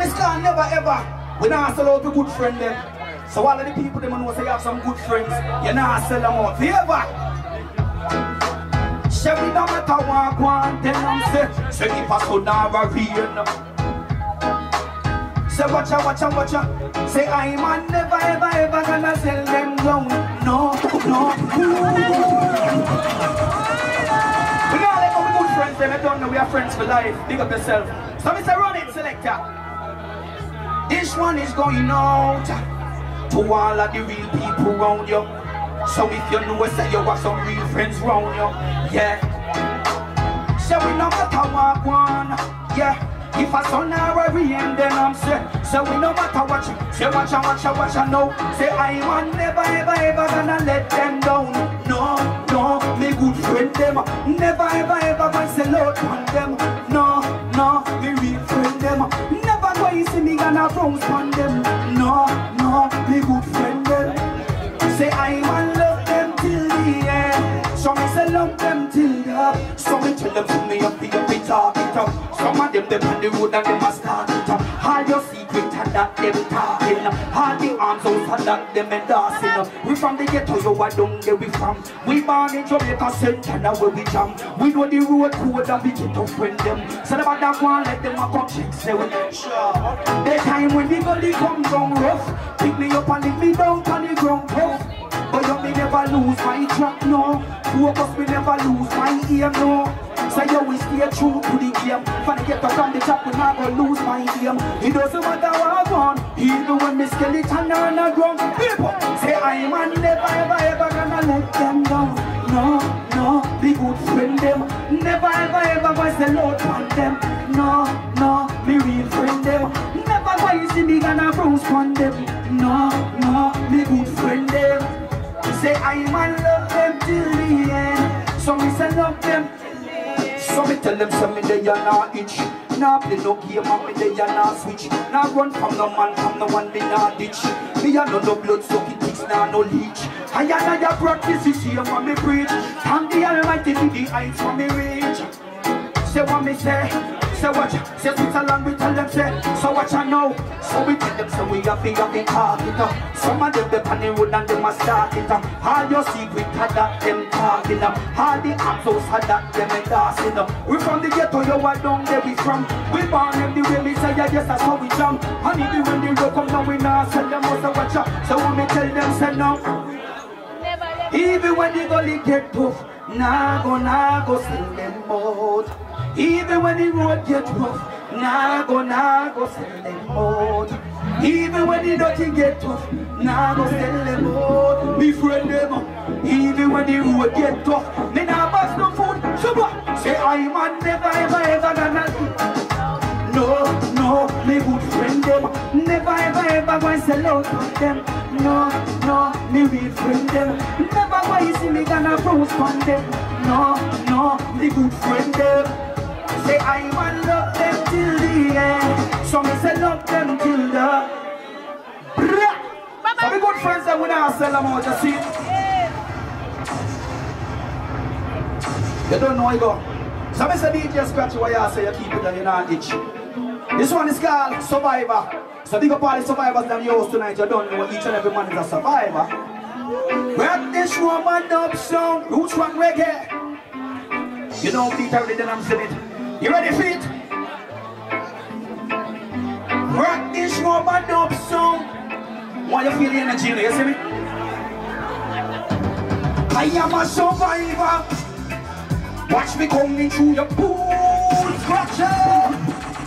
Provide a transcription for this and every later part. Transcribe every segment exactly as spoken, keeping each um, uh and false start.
it's called never ever. We not sell out to good friend them. So all of the people them know say you have some good friends. You not sell them out forever. Say we no matter what go on, tell them say, say if I so never real. Say watch out, watch out, watch out. Say I'm a never ever ever gonna sell them down. No, no. We not like our good friends them. I don't know we are friends for life. Big up yourself. So Mister Run It Selector. This one is going out to all of the real people around you. So if you know, say you have some real friends around you. Yeah. So we no matter what one. Yeah. If a son or a rain, then I'm say, so we no matter what you say, watch and watch and watch and know. Say I'm never ever ever gonna let them down. No, no, me good friend them. Never ever ever gonna sell out on them. No, no, me real friend them. Never gonna see me gonna bounce on them. No, no, me good friend them. Say I'm love them till the end. So me say love them till the end. So me tell them to me up the up it talk it up. Some of them, them on the road and them a start it up. All your secret and that them talking. All the arms out and that them endorsing. We from the ghetto, you are down there we from. We born in Jamaica Center, now where we jam. We know the road code and we get to friend them. So the bad that one, let them a come check, say we sure. The time when the gully come down rough, pick me up and leave me down on the ground tough. But you me never lose my track, no. Focus me never lose my ear, no. So you always stay true to the game. When I get to from the top, we not gonna lose my game. It doesn't matter what I want, even when me skeleton on the ground. People say I'm a never ever ever gonna let them down. No, no, be good friend them. Never ever ever gonna sell out on them. No, no, be real friend them. Never gonna see me gonna bruise on them. No, no, be good friend them. Say I'm a love them till the end. So me say love them. So me tell them say me they are not itch. Nah play no game and me they are not switch. Nah run from no man, from no one me not ditch. Me a no no blood sucking things, nah no leech. I and I practice this here for me preach. Thank the Almighty for the heights for me reach. Say what me say, say watch. Say Switzerland we tell them say, so watch I know. So we tell them say we have been have talk it up. Some of them they on the road and them a start it up. All your secret had that them talking up. All the absos had that them endorsing up. We from the ghetto, you are down there we from. We born them the way me say, yeah, yes that's how we jump. And even when the road come down we now send them also watch out. So when me tell them say no. Even when the gully get tough, nah go, nah go send them out. Even when the road get rough, nah go, nah go send them out. Even when the dirty get tough, nah go send them out. Me friend them, even when the road get tough, me nah bust no food. So what? Say I'm a never ever ever gonna. No, no, me good friend them. Never ever ever gonna sell out on them. No, no, me real friend them. Never gonna see me gonna bruise on them. No, no, me good friend them. Say I want love them till the end. So me say love them till the. So me good friends that we not sell them out, you see. You don't know you go. So me say D J scratch what you say you keep it and you not itch. This one is called Survivor. So big up all the survivors that you host tonight. You don't know each and every man is a survivor. Rock this woman up sound, roots rock reggae. You know beat every day I'm saying it. You ready for it? Rock this woman up sound. Want you feel the energy, you see me? I am a survivor. Watch me coming through your pool scratcher.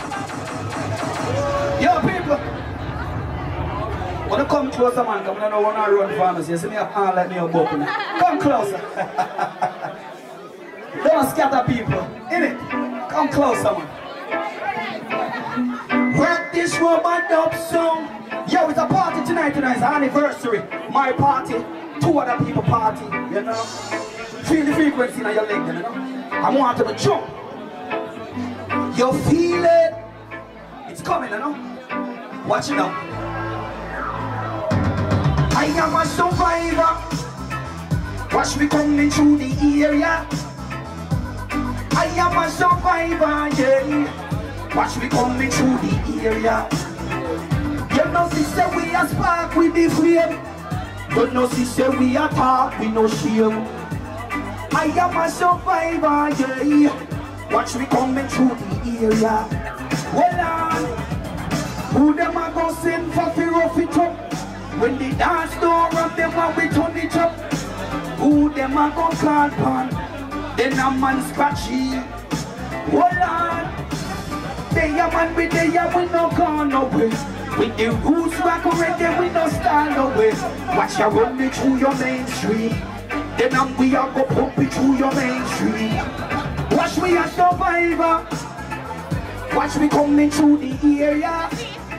Yo people, when you come closer man, come on, I want to run for me. You see me a hand like me a bubble. Come closer. Don't scatter people, innit? Come closer man. Rock this woman up song. Yo, it's a party tonight, tonight, it's an anniversary. My party, two other people party, you know. Feel the frequency in your leg, you know. I want to jump. You feel it? It's coming, you know. Watch it now. I am a survivor. Watch me coming through the area. I am a survivor, yeah. Watch me coming through the area. You know, see, say we a spark with the flame. You know, see, say we a talk with no shame. I am a survivor, yeah. Watch me coming through the area. Well on, who them a go send for fi rough it up? When the dance door up, them a we turn it up. Who them a go call pan? Then a man scratchy. Well on, they a man with they a we no gone away. With the roots back already, we no stand away. Watch you run me through your main street. Then I'm we a go pump it through your main street. Watch me a survivor. Watch me coming through the area.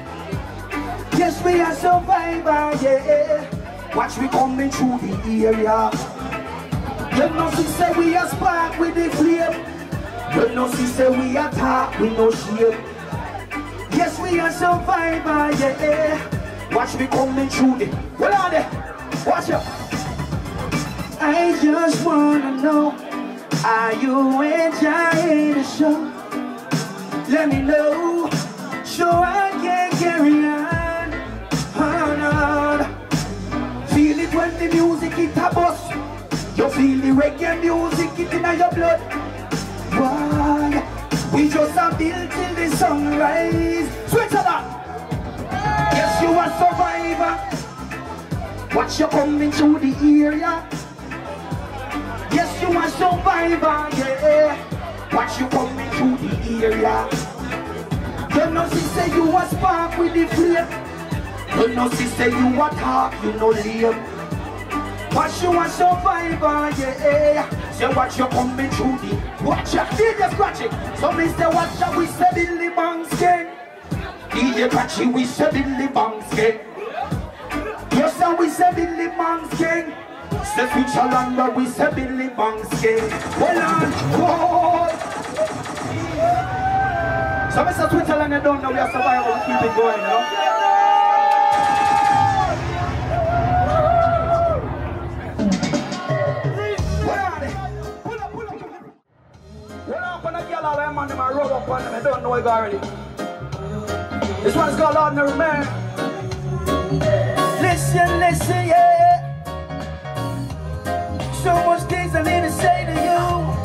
Yes, we a survivor, yeah. Watch me coming through the area. You know, see, say we a spark with the flame. You know, see, say we a talk with no shame. Yes, we a survivor, yeah. Watch me coming through the. What are they? Watch out. I just wanna know, are you enjoying the show? Let me know, so I can carry on. On, on. Feel it when the music hit a bus. You feel the reggae music it in your blood. Why? We just a build till the sunrise. Switzerland. Yes, you a survivor. Watch you coming through the area. Yes, you a survivor, yeah. Watch you coming through the area. You know, she say you a spark with the flame. You know, she say you a talk, you know, lame. Watch you a survivor, yeah. Say watch you coming through the. Watch ya, D J scratch it. So me say watch ya, we say Billy Bankskin. D J scratch it, we say Billy Bankskin. Yes, sir, we say Billy Bankskin. Say Switzerland, but we say Billy Bankskin. Hold on, hold. So Mister Switzerland, you don't know we are survivors, we keep it going, you know? Where are they? Pull up, pull up, pull up. What up on the yellow where man, them a roll up on them, I don't know it already. This one's called Ordinary Man. Listen, listen, yeah. So much things I need to say to you.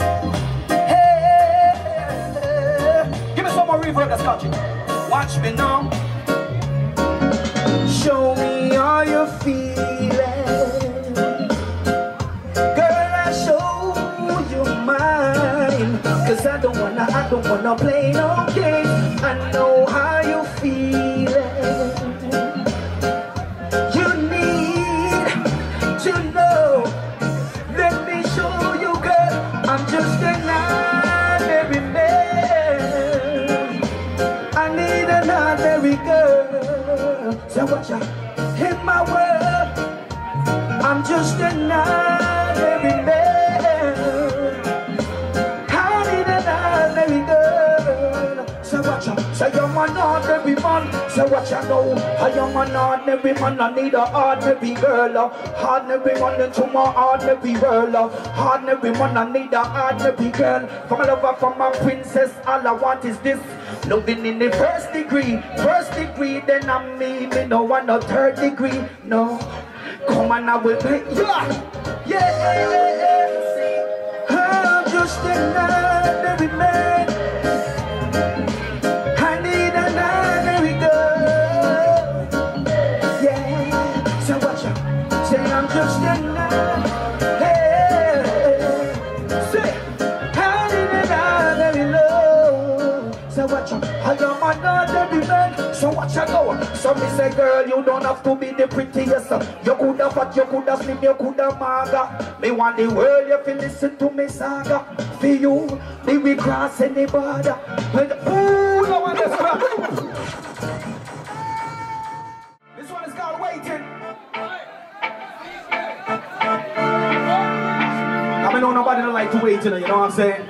Hey, give me some more reverb that's catchy. Watch me now. Show me how you're feeling. Girl, I show you mine. Cause I don't wanna, I don't wanna play no games. I know how you feeling. You need to know. Let me show you, girl, I'm just an ordinary man. I need an ordinary girl. So watch out, hit my word. I'm just an ordinary man. I need an ordinary girl. So watch out, say I'm an ordinary man. So what you know, I am an ordinary man, I need a ordinary girl. Ordinary man into my ordinary world. Ordinary man, I need a ordinary girl. From a lover, from a princess, all I want is this. Loving in the first degree, first degree, then I'm me, me no want no third degree, no. Come on, I will pay, yeah, yeah, yeah. I'm just an ordinary man. I'm just an hey, say, I need an ordinary love. So watch out, I am an ordinary man. So watch out go. So me say, girl, you don't have to be the prettiest. You could have fat, you could have slim, you could have maga. Me want the world, you feel listen to me saga. For you, me we cross any border. Ooh, no one is back. This one is called Waiting. I know nobody don't like to wait, you know, you know what I'm saying?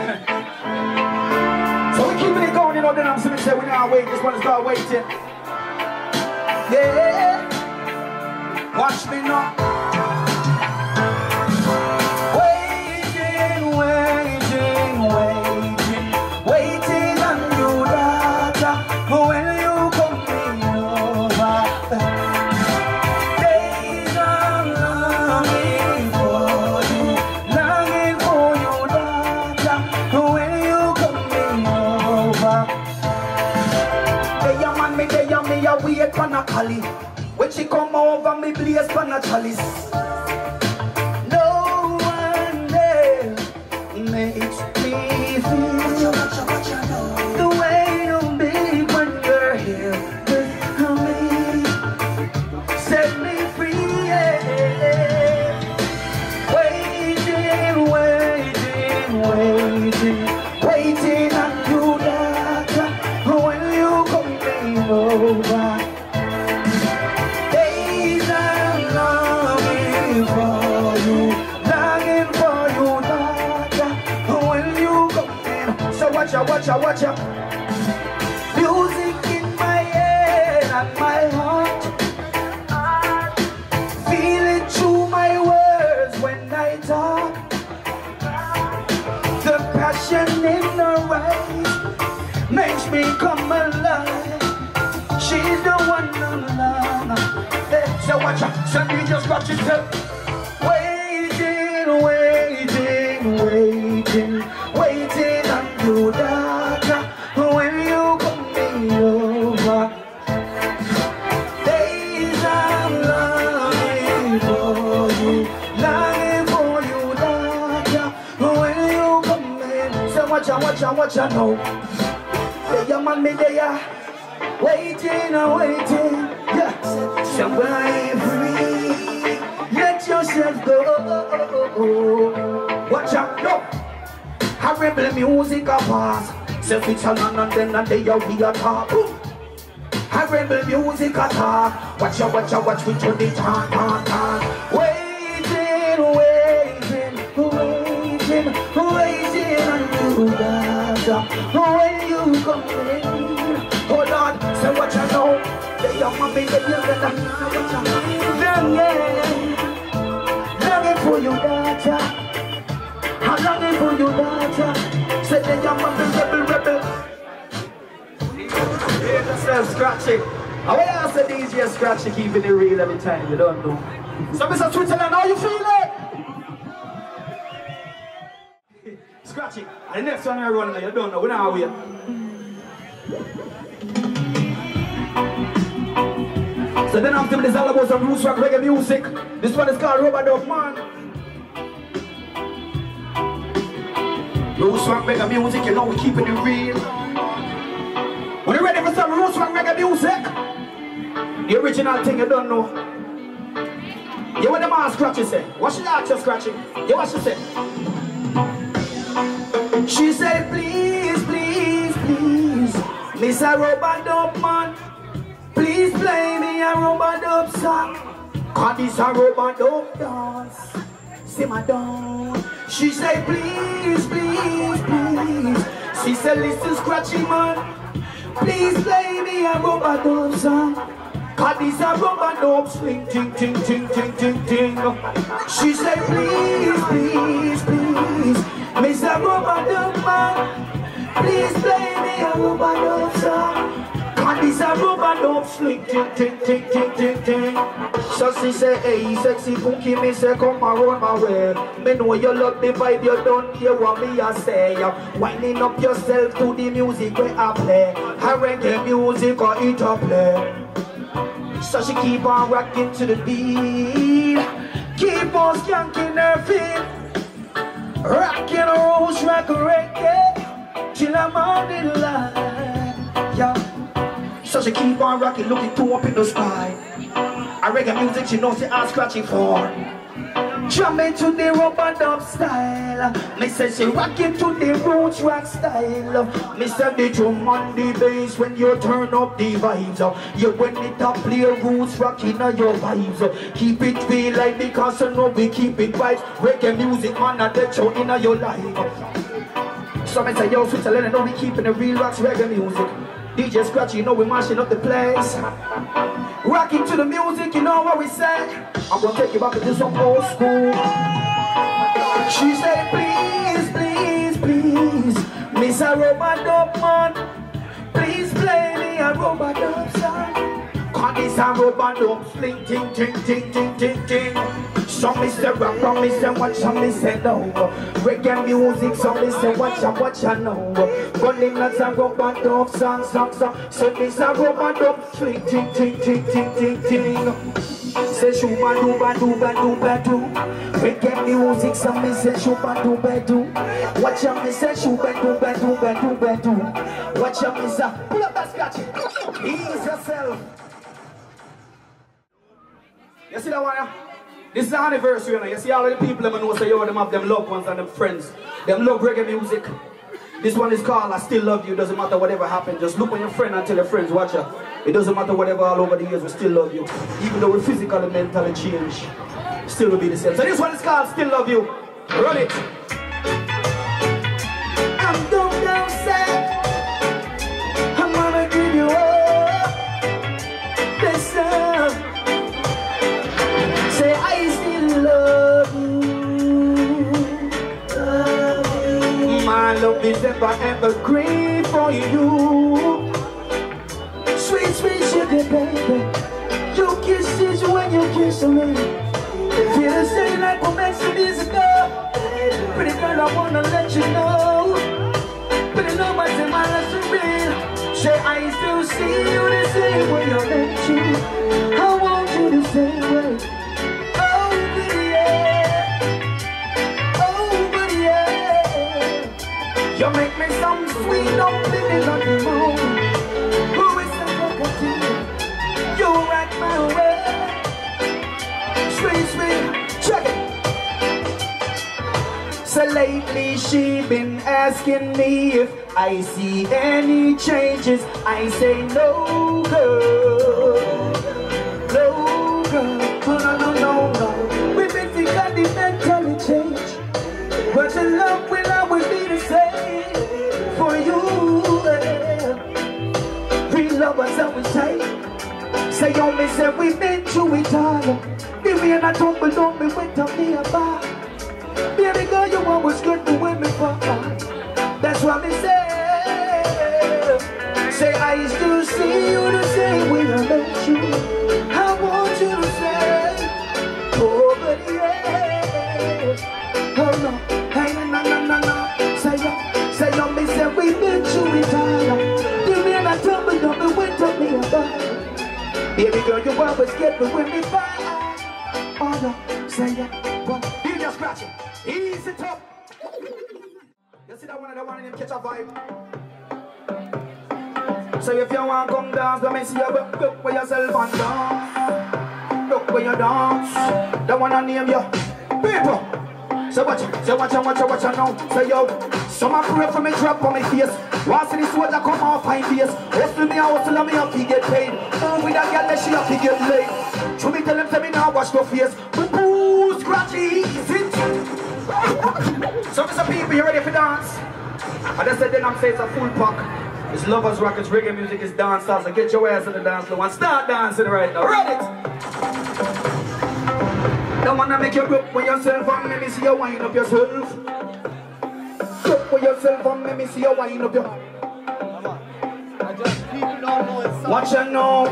So we keeping it going, you know, then I'm saying we now wait, this one is called Waiting. Yeah, watch me now. Waiting, waiting, waiting, waiting on you, daughter. When you come in, pan a cali. When she come over, me blaze pan a chalice. No one there makes me feel the way you make when you're here with me. Set me free, yeah. Waiting, waiting, waiting, waiting on you, doctor, when you coming over. Days I'm longing for you, longing for you, doctor, when you coming. So watch out, watch out, watch out. Music in my head and my heart, feel it through my words when I talk. The passion in her eyes makes me come alive. She's the one I love. Hey, so watch out, so you just watch yourself. Waiting, waiting, waiting, waiting on you, doctor, when you coming over. Days I'm longing for you, longing for you, doctor, when you coming. So watch out, watch out, watch out now. Hey, your man me there, waiting and waiting, yeah. So be free, let yourself go. Watch out, no. Horrible music a pass. Self it's a land and then and they are we a talk. Horrible music a talk. Watch out, watch out, watch which one they talk, talk, talk. Waiting, waiting, waiting, waiting on you, doctor, when you come in. Oh Lord, say what you know. They are my baby, you get them. Longing, longing for you, daughter. I'm longing for you, daughter. Say they are my baby, rebel, rebel. Hear yourself scratching. I will ask the D J Scratchy, keeping it real every time. You don't know. So Mister Switzerland, how you feeling? Scratchy. And the next one I run now, you don't know. We're not here. So then after this all about some roots rock reggae music. This one is called Rubber Dub Man. Roots rock reggae music, you know we keeping it real. When you ready for some roots rock reggae music, the original thing you don't know. You what the man Scratchy say? What she ask you, Scratchy? You what she say? She said please, please, please, Mister Rubber Dub Man, please play me a Rubber Dub song, cause this a Rubber Dub dance. Simmer down. She said please, please, please. She said listen Scratchy man, please play me a Rubber Dub song, cause this a Rubber Dub swing, ting, ting, ting, ting, ting, ting. She said please, please, please, Mister Rubber Dub man, please play me a Rubber Dub song, cause this a Rubber Dub swing, ting, ting, ting, ting, ting, ting. So she say, hey, sexy punky, me say, come around my way. Me know you love the vibe, you don't hear what me I say. Winding up yourself to the music where I play. I reggae music or it a play. So she keep on rocking to the beat, keep on skanking her feet, rocking a rose rock reggae till I'm on the line, yeah. So she keep on rocking, looking too up in the sky. A reggae music she knows she ask Scratchy for. Jumping to the Rubber Dub style. Me say she rocking to the roots rock style. Me say the drum on the bass when you turn up the vibes. You when it up play roots rocking on your vibes. Keep it real like because you know we keep it vibes. Reggae music man and that show in your life. So me say yo Switzerland, I know we keeping the real rocks reggae music. D J Scratchy, you know we mashing up the place. Rocking to the music, you know what we say. I'm gonna take you back to some old school. She said, please, please, please, Mister Rubber Dub man, please play me a Rubber Dub song, cause this a rubber dub, sling ting ting ting ting ting ting. Some me say rock, some me say watch, some me say no. Reggae music, some me say watch and watch and no. Running lots of rubber dub, song, song, song. So this a rubber dub, sling ting ting ting ting ting ting. Say shuba duba duba duba do. Reggae music, some me say shuba duba do. Watch out, me say shuba duba duba duba do. Watch out, me say pull up that scratch. Ease yourself. You see that one? This is the anniversary, you know. You see all of the people them know say yo, them have them loved ones and them friends. Them love reggae music. This one is called I Still Love You. Doesn't matter whatever happened. Just look on your friend and tell your friends, watch her. It doesn't matter whatever all over the years, we still love you. Even though we physically and mentally change, still will be the same. So this one is called Still Love You. Run it. I'm going down sad. I'm gonna give you all this love. Say I still love you. Love you. My love is ever, ever great for you. Sweet, sweet sugar baby. Your kisses when you kiss me. Feel the same like what makes it easy go. Pretty girl, I wanna let you know. Pretty no matter my life is real. Say I still see you the same way I met you. I want you the same way. Oh, but yeah. Oh, but yeah. You make me some sweet, I'm living on the moon. Who is the fuck of you? You rock my way. Sweet, sweet, check it. So lately she been asking me if I see any changes. I say no, girl. No, girl. No, no, no, no, no. We been physically mentally change, but the love will always be the same for you. Real love us and we say. Say yo, me say we been through it all. The rain a tumble down, me went up me a bar. Baby girl, you always good to win me for. That's what me say. Say I still see you the same way I met you. I want you to say, oh but yeah. Oh no, hey no no no no. Say yo, say yo, me say we been through it all. The rain a tumble down, me went up me a bar. Baby girl, you always get me when me fight. Oh no, say yeah, but you just scratch it. Easy top. You see that one and that one and him catch a vibe. So if you want to come dance, let me see you look, look for yourself and dance. Look where you dance. That one I name you. People. So watch it, so watch it, watch it, watch it now. So yo, someone pray for me, drop on my face. Once in this soldier come off my face. Hustle me, hustle me up, he get paid. Oh, with that girl, she up, he get laid. So me tell him, tell me now, watch your face. Boo-boo, scratchy, sit. So Mister People, you ready for dance? And I said then I'm saying it's a full pack. It's lovers rock, it's reggae music, it's dance stars. So get your ass to the dance floor and start dancing right now. Ready it! Don't wanna make you look for yourself and let me see you wind up yourself. Look for yourself and let me see you wind up your. Watch and know.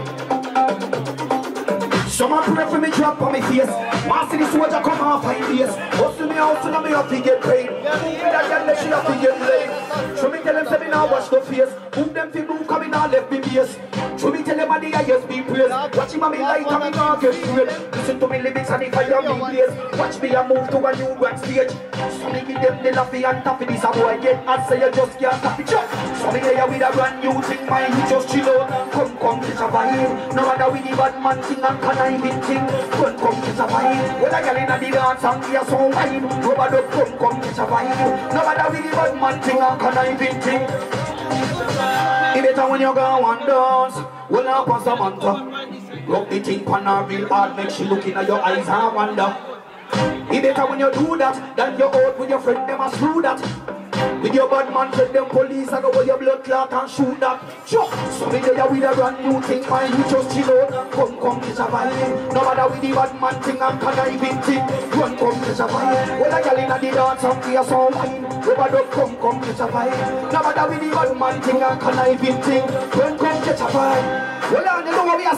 Someone pray for me, drop on my face. Once in the soldier come off my face. Hustle me out, so now me have to get paid. Move with that girl, let she have to get laid. So me tell them, say me now watch the face. Move them to move, come in now left me base. So me tell them, I the highest be praised. Watch him on me light, and me now get straight. Listen to me lyrics and if I am me place. Watch me and move to a new grand stage. So me give them the laughy and taffy. This a boy get and say you just can't stop it. So me here with a brand new thing, mind you just chill out. Come, come, catch a vibe. No matter with the bad man thing and can I been thing. Come, come, catch a vibe. When I get in the dance and we are so wide. Rubber duck, come, come, catch a vibe. No matter with the bad man thing and can I been thing. It better when you go and dance. Well, up on Samantha. Rub the thing on her real hard. Make she look in your eyes and wonder. It better when you do that. Than you out with your friend, them a screw that. With your bad man, tell them police and go your blood clot and shoot that. Sure. So me there with a brand new thing, man, you just chill out. Come, come, catch a vibe. No matter with the bad man thing and conniving thing. Run, come, catch a vibe. When I get in the dance and we are so wine. Rubber duck, come, come, catch a vibe. No matter with the bad man thing and conniving thing. Run, come, catch a vibe. Well, I know what we are say.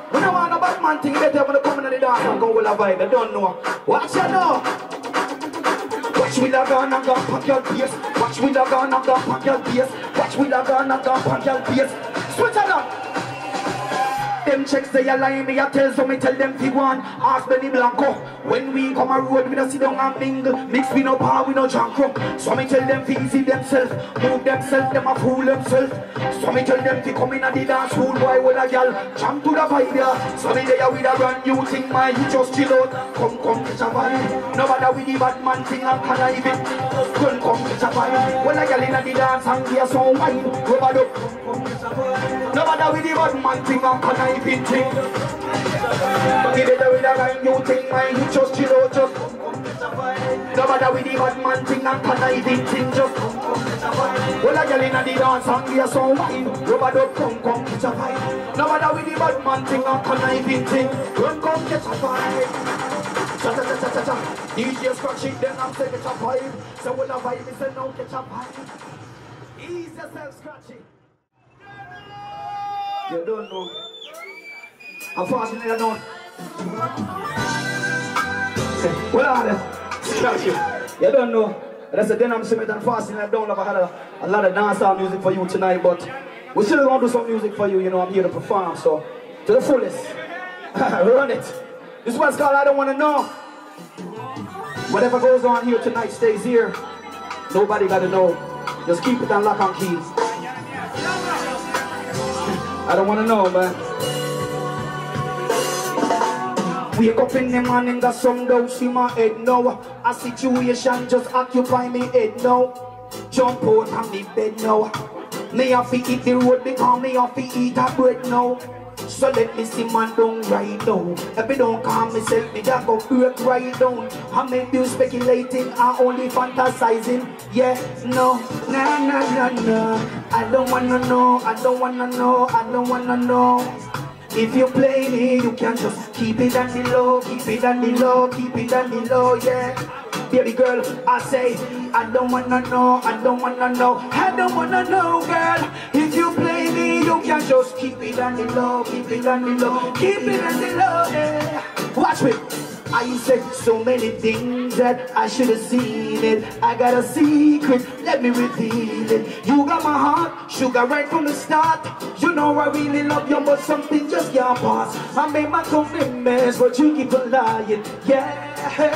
When I want a bad man thing, they tell me to come in the dance and go with a vibe. I don't know. Watch you know. Watch me log on and go pack your bass. Watch me log on and go pack your bass. Watch me log on and go pack your bass. Switch it on. Them checks they align me, I tell so me tell them fi one. Ask Benny Blanco. When we come a road, we don't sit down and mingle. Mix we no power, we no junk crunk. So me tell them fi easy themselves. Move themselves, them a fool themselves. So me tell them fi come in and the dance fool boy with a gal. Jump to the vibe there. So me there with a brand new thing, my you just chill out. Come, come, catch a vibe. No matter with the bad man thing and connive it. Come, come, catch a vibe. When a gal in the dance and hear some wine. Rub it up. No matter with the bad man thing and connive it. Thing. Give it with a brand new thing, man. You just chill out, just no matter with the bad man thing and conniving thing, just well, a girl in the dance and we are so wine. Rubber duck, come, come, catch a vibe. No matter with the bad man thing and conniving thing, run, come, catch a vibe. Cha cha cha cha cha cha. D J scratch it, then I'm saying catch a vibe. So when a vibe, me say no, catch a vibe. Ease yourself, scratch it. You don't know. I'm fasting in the north. What are they? Scratch you. You don't know. That's a Denham Summit and fasting. I don't have a, a lot of dancehall music for you tonight, but we still gonna do some music for you. You know, I'm here to perform, so to the fullest. Run it. This one's called I Don't Wanna Know. Whatever goes on here tonight stays here. Nobody gotta know. Just keep it on lock and key. I don't wanna know, man. Wake up in the morning, got some doubts in my head now. A situation just occupy me head now. Jump out on the bed now. Me have to eat the road because me have to eat a bread now. So let me see man down right now. If I don't calm myself, me that go break right down. I make you speculating, I only fantasizing. Yeah, no, nah, nah, nah, nah. I don't wanna know, I don't wanna know, I don't wanna know. If you play me, you can just keep it on the low, keep it on the low, keep it on the low, yeah. Baby girl, I say, I don't wanna know, I don't wanna know, I don't wanna know, girl. If you play me, you can just keep it on the low, keep it on the low, keep it on the low, yeah. Watch me. I said so many things that I should have seen it. I got a secret, let me reveal it. You got my heart, sugar right from the start. You know I really love you, but something just can't pass. I made my commitments, but you keep on lying, yeah.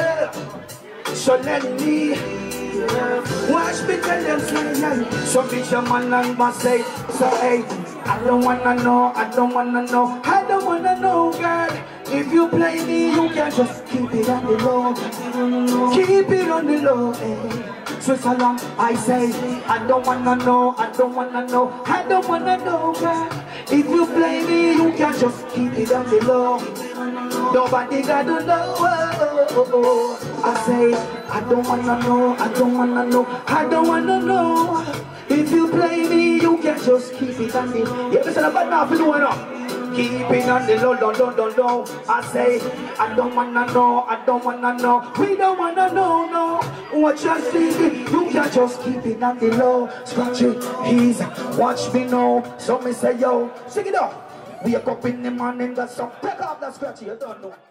So let me watch me tell them say, so bitch a man and must say, so hey, I don't wanna know, I don't wanna know, I don't wanna know, girl. If you play me, you can just keep it on the low, keep it on the low, eh. Switzerland, I say, I don't wanna know, I don't wanna know, I don't wanna know, girl. If you play me, you can just keep it on the low. Nobody gotta know, oh, oh, oh. I say, I don't wanna know, I don't wanna know, I don't wanna know. If you play me, you can just keep it on the low. Yeah, listen about now, if you know enough. Keep it on the low, low, low, low, low. I say, I don't wanna know, I don't wanna know. We don't wanna know, no. What you see, you can just keep it on the low. Scratch it, ease, watch me know. So me say, yo, sing it up. Wake up in the morning, got some. Take off that scratchy, you don't know.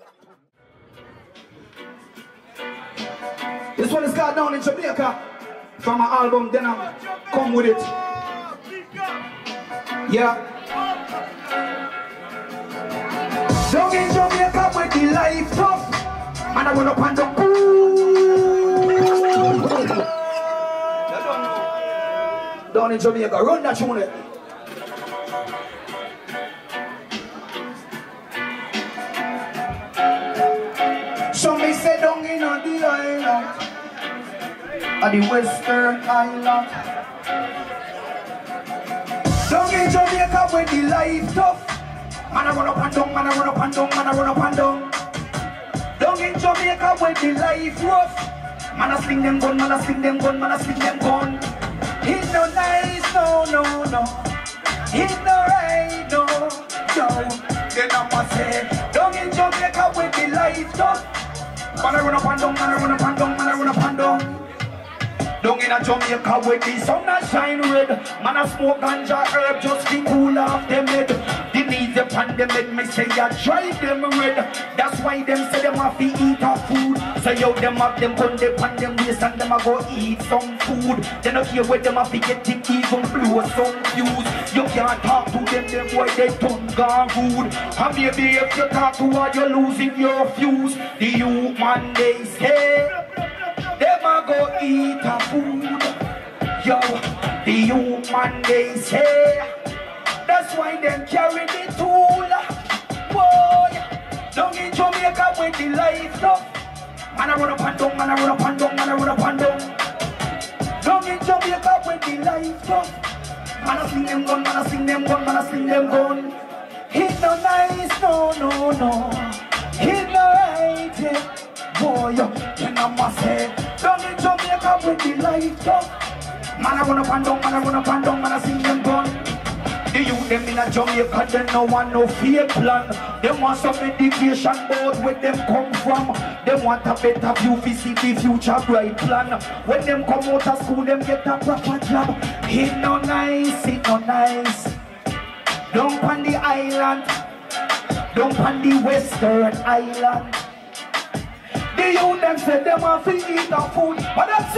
This one is called Down in Jamaica. From my album, then I come with it. Yeah. Down in Jamaica with the life tough. And I run up and down. Down in Jamaica, run that tune. So me say down in on the island, on the Western Island. Down in Jamaica with the life tough. Man I run up and down, man I run up and down, man I run up and down. Down in Jamaica with the life rough. Man I sling them gun, man I sling them gun, man I sling them gun. It's no nice, no, no, no. It's no right, no, no. Then I must say, down in Jamaica with the life tough. Man I run up and down, man I run up and down, man I run up and down. Down in in a Jamaica where the sun a shine red. Man a smoke ganja herb just to cool off them head. The needs upon them make me say I drive them red. That's why them say them have to eat our food. So yo them have them gun they pan them waist and them a go eat some food. They don't care where them have to get it even blow some fuse. You can't talk to them, them boy they turn gone rude. And maybe if you talk to her you're losing your fuse. The youth man they say them a go eat a food. Yo, the youth man they say that's why them carry the tool. Boy, down in Jamaica when the life tough. Man a run up and down, man a run up and down, man a run up and down. Down in Jamaica when the life tough. Man a sing them gun, man a sing them gun, man a sing them gun. It's no nice, no, no, no. It's no right, yeah. Boy, you know my say. Down in Jamaica when the life tough. Man a run up and down, man a run up and down, man a sing them gun. The youth them in a Jamaica, they no want no fake plan. They want some education board where them come from. They want a better view to see the future bright plan. When them come out of school, them get a proper job. It no nice, it no nice. Down on the island, down on the western island. The youth them say them have to eat the food, but that's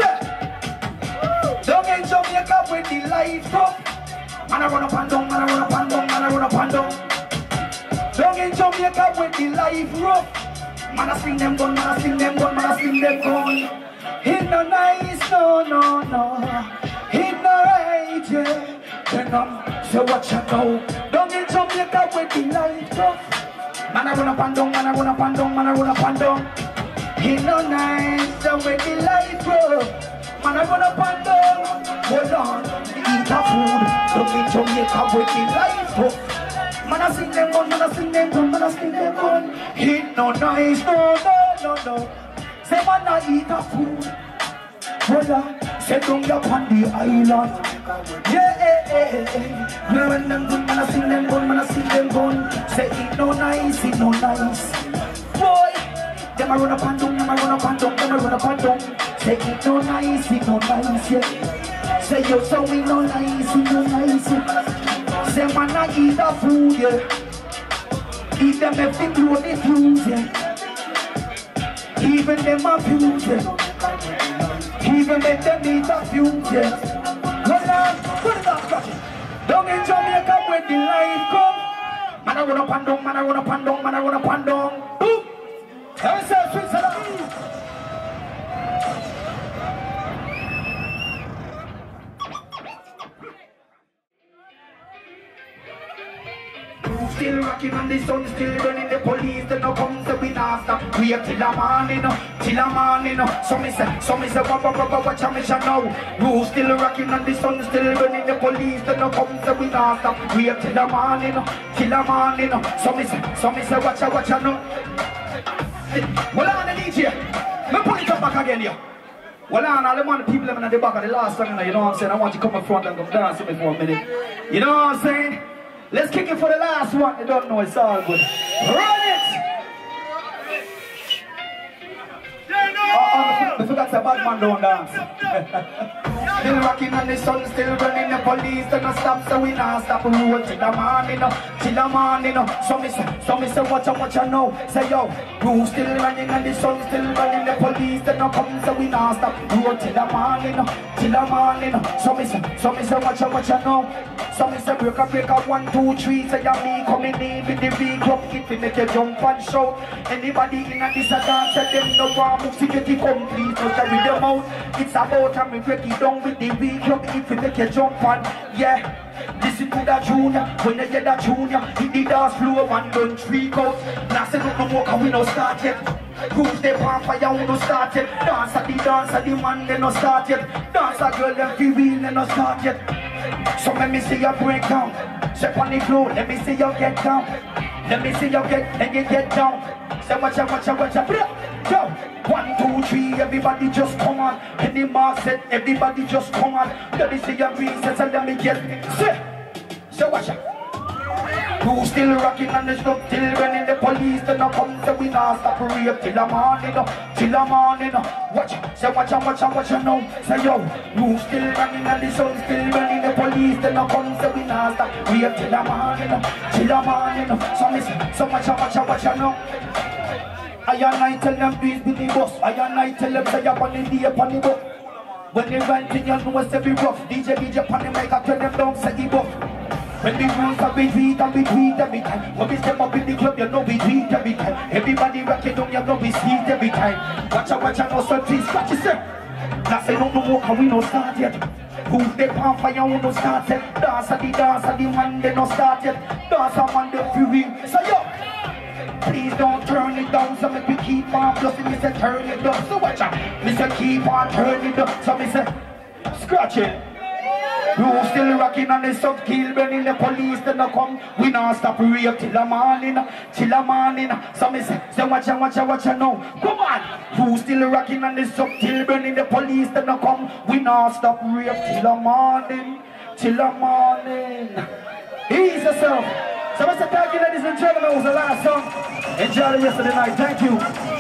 it. Down in Jamaica with the life tough. Man a run up and down, man a run up and down, man a run up and down. Down in Jamaica with the life rough. Man a sing them gun, man a sing them gun, man a sing them gun. It no nice, no, no, no. It no right, yeah. Then um, so what you know? Down in Jamaica with the life rough. Man a run up and down, man a run up and down, man a run up and down. It no nice, down with the life rough. Man a run up and down. Hold on, eat a food. Down in Jamaica with the life rough. Man a sing them gun, man a sing them gun, man a sing them gun. It no nice, no, no, no, no. Say man a eat a food. Hold on, say down upon the island. Yeah, eh, eh, eh. Me when them gun, man a sing them gun, man a sing them gun. Say it no nice, it no nice. Boy, them a run up and down, them a run up and down, them a run up and down. Say it no nice, it no nice, yeah. Say yo, so we no nice, it no nice, yeah. Say man a eat the food, yeah. Eat them if they blow the fuse, yeah. Even them a fuse, yeah. Even make them eat the fuse, yeah. Hold on, put it up, cut it. Down in Jamaica when the life come. Man a run up and down, man a run up and down, man a run up and down. Boom! Every say, Switzerland. Still rocking and the sun still burning. The police they no come so we not stop. We up till the morning, till the morning. So me say, so me say, what, what, what, watch out me shall know. Roof still rocking and the sun still burning. The police they no come so we not stop. We up till the morning, till the morning. So me say, so me say, watch out, watch out know. Well on the D J, me pull it up back again here. Well on all the man people in the back of the last song, you know what I'm saying? I want you to come in front and come dance with me for a minute. You know what I'm saying? Let's kick it for the last one. You don't know, it's all good. Run it! Uh, uh, I forgot the bad man don't dance. Still rocking and the sun still running. The police don't stop, so we not stop. Road till the morning, till the morning. So me say, so me say, watch out, watch out now. Say yo, road still running and the sun still running. The police don't come, so we not stop. Road till the morning, till the morning. So me say, so me say, watch out, watch out now. So me say, break up, break up, one, two, three. Say ya me coming in with the big club, it will make you jump and shout. Anybody in a this a dance, say them no want move to get it complete. No carry them out. It's about time we break it down with the big club, it will make you jump and yeah. Listen to that junior, when you get that junior, hit the dance floor, one, don't freak out. Now say no more, cause we no start yet. Groups they on fire, we no start yet. Dance at the dance at the man, they no start yet. Dance at girl, them feel real, they no start yet. So let me see you break down. Step on the floor, let me see you get down. Let me see you get, and you get down. Say watch out, watch out, watch out. Go. One, two, three, everybody just come on. And the mark said, everybody just come on. Let me see your reasons and let me get. Say, so watch out. You still rocking on the club till when in the police then I come to we not stop rape till the morning, till the morning. Watch, say watch and watch and watch and now. Say yo, you still running on the sun, still running the police then I come to we not stop rape till the morning, till the morning. So miss, so watch and watch and watch and now. I and I tell them please be the boss. I and I tell them say up on the day upon the book. When they run to you know it's every rough. D J D J upon the mic I tell them don't say the buff. When the rules are we tweet and we tweet every time. When we step up in the club, you know we tweet every time. Everybody rocking on, you know we see it every time. Watch out, watch out, no son, please scratch yourself. Now say no no more, cause we no start yet. Who's the palm fire, we no start yet. Dance at the dance at the man, they no start yet. Dance at man, they free. So yo, please don't turn it down, so make we keep on. Plus me say turn it down, so watch out. Me say keep on turn it down, so me say scratch it. You still rocking on the sub kill burning the police then I come. We not stop rape till the morning, till the morning. So me say, say watch and watch and watch and now. Come on. You still rocking on the sub kill burning the police then I come. We not stop rape till the morning, till the morning. Ease yourself. So I say thank you ladies and gentlemen, it was the last song. Enjoy the rest of the night. Thank you.